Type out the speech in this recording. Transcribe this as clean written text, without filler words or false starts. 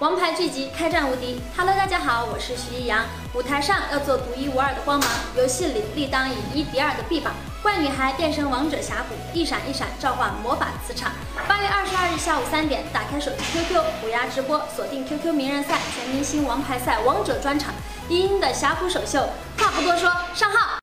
王牌聚集，开战无敌。Hello， 大家好，我是徐艺洋。舞台上要做独一无二的光芒，游戏里力当以1敌2的臂膀。怪女孩变身王者峡谷，一闪一闪召唤魔法磁场。8月22日下午3点，打开手机 QQ， 虎牙直播，锁定 QQ 名人赛、全明星王牌赛、王者专场，一英的峡谷首秀。话不多说，上号。